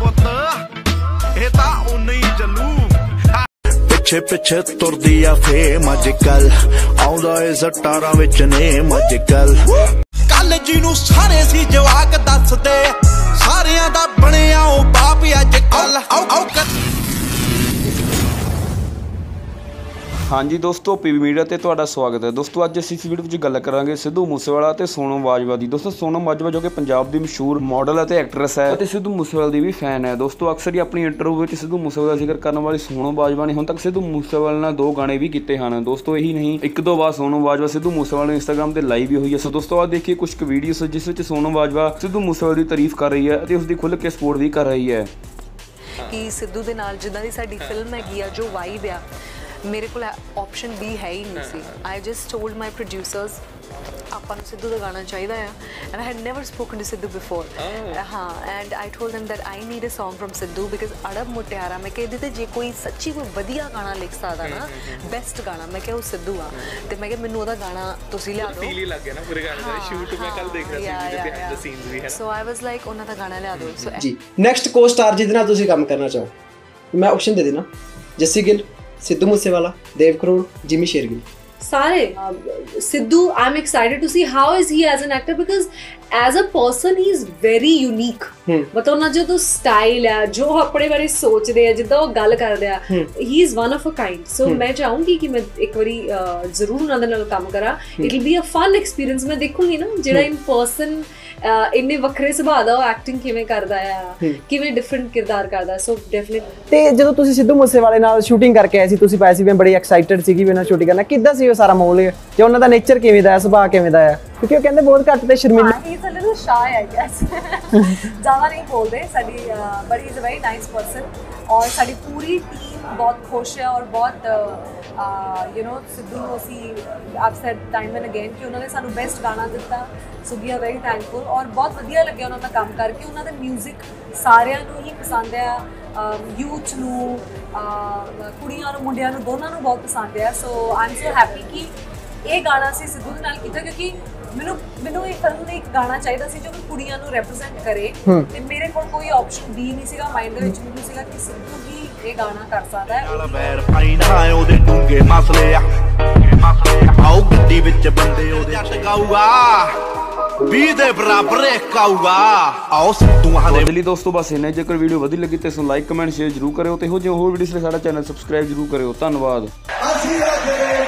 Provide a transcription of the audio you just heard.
पुत ये तां उन्नी चलू पिछे पिछे तुरदी आ फेम अजकल आउंदा ए जटारां विच नेम अजकल कॉलेज नूं सारे सी जवाक दसदे सारियां दा बणिया ओ बाप अजकल आओ हाँ जी दोस्तों पीवी मीडिया ते तुहाडा स्वागत है। दोस्तों अज असीं इस वीडियो विच गल करांगे सिद्धू मूसेवाला ते सोनम बाजवा दी। दोस्तों सोनम बाजवा जो कि पंजाब दी मशहूर मॉडल ते एक्ट्रेस है ते सिद्धू मूसेवाला दी भी फैन है। दोस्तों अक्सर ही अपनी इंटरव्यू विच सिद्धू मूसेवाला दा जिक्र करने वाली सोनम बाजवा ने हुण तक सिद्धू मूसेवाला नाल 2 गाने भी कीते हैं। दोस्तों यही नहीं एक दो बार सोनम बाजवा सिद्धू मूसेवाला ने इंस्टाग्राम ते लाइव भी हुई है। सो दोस्तों आज देखिए कुछ वीडियोस जिस विच सोनम बाजवा सिद्धू मूसेवाला दी तारीफ कर रही है ते उसदी खुल के सपोर्ट भी कर रही है कि सिद्धू दे नाल जिद्दां दी साडी फिल्म हैगी आ जो वाइब आ मेरे को ऑप्शन बी है ही नहीं सी। I just told my producers ਆਪਾਂ ਨੂੰ ਸਿੱਧੂ ਦਾ ਗਾਣਾ ਚਾਹੀਦਾ ਆ and I had never spoken to Sidhu before ਹਾਂ and I told them that I need a song from Sidhu because ਅੜਬ ਮੁਟਿਆਰਾ ਮੈਂ ਕਹਿੰਦੀ ਤੇ ਜੇ ਕੋਈ ਸੱਚੀ ਕੋਈ ਵਧੀਆ ਗਾਣਾ ਲਿਖ ਸਕਦਾ ਨਾ ਬੈਸਟ ਗਾਣਾ ਮੈਂ ਕਿਹਾ ਉਹ ਸਿੱਧੂ ਆ ਤੇ ਮੈਂ ਕਿਹਾ ਮੈਨੂੰ ਉਹਦਾ ਗਾਣਾ ਤੁਸੀਂ ਲਿਆ ਦਿਓ ਫੀਲ ਹੀ ਲੱਗ ਗਿਆ ਨਾ ਪੂਰੇ ਗਾਣੇ ਦਾ ਸ਼ੂਟ ਮੈਂ ਕੱਲ ਦੇਖ ਰਿਹਾ ਸੀ ਬਿਹਾਈਂਡ ਦ ਸੀਨਸ ਵੀ ਹੈ ਸੋ ਆਈ ਵਾਸ ਲਾਈਕ ਉਹਨਾਂ ਦਾ ਗਾਣਾ ਲਿਆ ਦਿਓ ਸੋ ਜੀ ਨੈਕਸਟ ਕੋ ਸਟਾਰ ਜਿਹਦੇ ਨਾਲ ਤੁਸੀਂ ਕੰਮ ਕਰਨਾ ਚਾਹੋ ਮੈਂ ਆਪਸ਼ਨ ਦੇ ਦੇਣਾ ਜੱਸੀ ਗਿੱਲ सिद्धू मूसेवाला देव करोड़ जिमी शेरगिल सारे Sidhu I am excited to see how is he as an actor because as a person he is very unique मतलब ना जो तो स्टाइल है जो अपने बारे सोचते हैं जिद्दां वो गल करदे आ he is one of a kind so मैं चाहूंगी कि मैं एक बारी जरूर उन्हां दे नाल काम करा it will be a fun experience मैं देखूंगी ना जेड़ा इन पर्सन इन्ने वक्रे सुभाਅ ਦਾ ਉਹ ਐਕਟਿੰਗ ਕਿਵੇਂ ਕਰਦਾ ਆ ਕਿਵੇਂ ਡਿਫਰੈਂਟ ਕਿਰਦਾਰ ਕਰਦਾ ਸੋ ਡੈਫੀਨਿਟਲੀ ਤੇ ਜਦੋਂ ਤੁਸੀਂ ਸਿੱਧੂ ਮੂਸੇਵਾਲੇ ਨਾਲ ਸ਼ੂਟਿੰਗ ਕਰਕੇ ਆਏ ਸੀ ਤੁਸੀਂ ਪਾਇਆ ਸੀ ਮੈਂ ਬੜੀ ਐਕਸਾਈਟਡ ਸੀਗੀ ਵੀ ਉਹਨਾਂ ਸ਼ੂਟਿੰਗ ਕਰਨਾ ਕਿੱਦਾਂ ਸੀ ਉਹ ਸਾਰਾ ਮਾਹੌਲ ਤੇ ਉਹਨਾਂ ਦਾ ਨੇਚਰ ਕਿਵੇਂ ਦਾ ਹੈ ਸੁਭਾਅ ਕਿਵੇਂ ਦਾ ਹੈ ਕਿਉਂਕਿ ਉਹ ਕਹਿੰਦੇ ਬਹੁਤ ਘੱਟ ਤੇ ਸ਼ਰਮੀਲਾ ਹੀ is a little shy I guess ਜ਼ਿਆਦਾ ਨਹੀਂ ਬੋਲਦੇ ਸਾਡੀ but he is a very nice person और साड़ी पूरी टीम बहुत खुश है और बहुत यू नो सिद्धू ਨੂੰ ਅਸੀਂ ਆਪ ਸੈਡ ਟਾਈਮ ਐਂਡ ਅਗੇਨ ਕਿ ਉਹਨਾਂ ਨੇ ਸਾਨੂੰ ਬੈਸਟ ਗਾਣਾ ਦਿੱਤਾ so we are very thankful ਔਰ ਬਹੁਤ ਵਧੀਆ ਲੱਗਿਆ ਉਹਨਾਂ ਦਾ ਕੰਮ ਕਰਕੇ ਉਹਨਾਂ ਦਾ 뮤직 ਸਾਰਿਆਂ ਨੂੰ ਹੀ ਪਸੰਦ ਆ ਯੂਥ ਨੂੰ ਕੁੜੀਆਂ ਨੂੰ ਮੁੰਡਿਆਂ ਨੂੰ ਦੋਨਾਂ ਨੂੰ ਬਹੁਤ ਪਸੰਦ ਆ ਸੋ ਆਈ ਐਮ ਸੋ ਹੈਪੀ ਕਿ ਇਹ ਗਾਣਾ ਅਸੀਂ ਸਿੱਧੂ ਦੇ ਨਾਲ ਕੀਤਾ ਕਿਉਂਕਿ ਮੈਨੂੰ ਇਹ ਫਿਲਮ ਦੇ ਇੱਕ ਗਾਣਾ ਚਾਹੀਦਾ ਸੀ ਜੋ ਕਿ ਕੁੜੀਆਂ ਨੂੰ ਰਿਪਰੈਜ਼ੈਂਟ ਕਰੇ ਤੇ ਮੇਰੇ ਕੋਲ ਕੋਈ ਆਪਸ਼ਨ ਬੀ ਨਹੀਂ ਸੀਗਾ ਮਾਈਂਡ ਦੇ ਵਿੱਚ ਮੈਨੂੰ ਸੀਗਾ ਕਿ ਸਿੱਧੂ ਵੀ ਇਹ ਗਾਣਾ ਕਰ ਸਕਦਾ ਹੈ ਨਾਲ ਬੈਰ ਪਾਈਨਾ ਉਹਦੇ ਡੂੰਗੇ ਮਸਲੇ ਆ ਆਓ ਗੱਡੀ ਵਿੱਚ ਬੰਦੇ ਉਹਦੇ ਜੱਟ ਗਾਊਗਾ 20 ਦੇ ਬਰਾਬਰ ਇੱਕ ਆਊਗਾ ਆਓ ਸਿੱਧੂਆਂ ਦੇ ਲਈ ਦੋਸਤੋ ਬਸ ਇੰਨਾ ਜੇਕਰ ਵੀਡੀਓ ਵਧੀਆ ਲੱਗੀ ਤੇ ਲਾਈਕ ਕਮੈਂਟ ਸ਼ੇਅਰ ਜ਼ਰੂਰ ਕਰਿਓ ਤੇ ਇਹੋ ਜਿਹੇ ਹੋਰ ਵੀਡੀਓਸ ਲਈ ਸਾਡਾ ਚੈਨਲ ਸਬਸਕ੍ਰਾਈਬ ਜ਼ਰੂਰ ਕਰਿਓ ਧੰਨਵਾਦ।